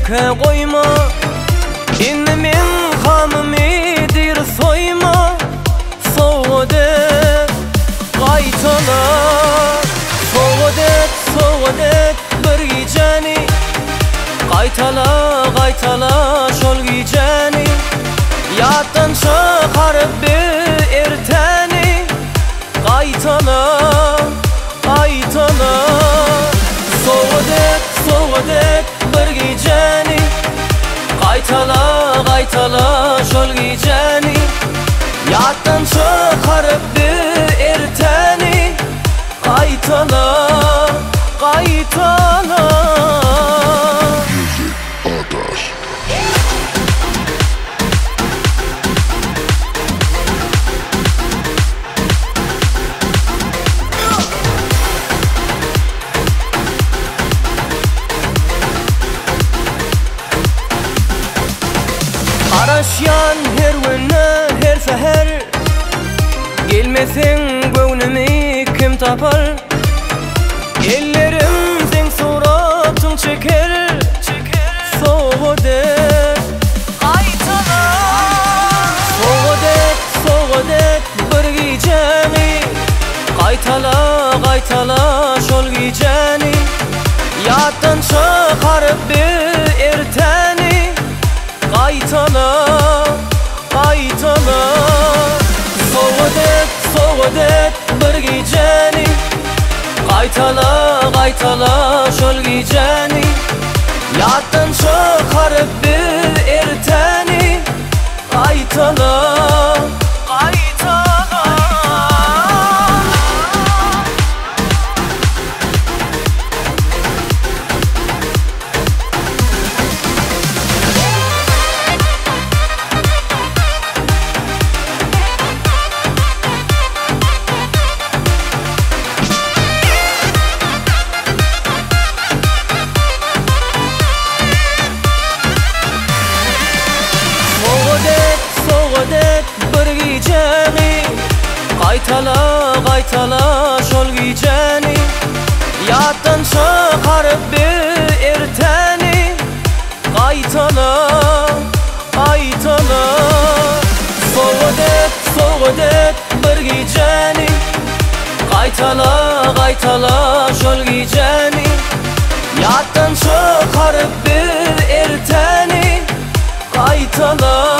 köke koyma. İnni men hamımı dir soyma. Soğudet qaytala, soğudet bir geceni. Qaytala şol geceni. Yattan çıkarıp bir erteni. Qaytala soğudet bir geceni. Qaytala şol geceni. Yattan çıkarıp bir erteni. Qaytala Araşyan her günü her seher. Gelmesin gönlümü kim tapar? Ellerim sen suratın çeker. Soğudet bir geceni. Qaytala şol geceni. Yattan çıkarıp bir erteni. Qaytala soğudet bir geceni. Qaytala şol geceni. Yattan çıkarıp bir erteni. Qaytala bir geceni. Qaytala şol geceni. Yattan çıkarıp bir erteni. Qaytala soğudet bir geceni. Qaytala şol geceni. Yattan çıkarıp bir erteni. Qaytala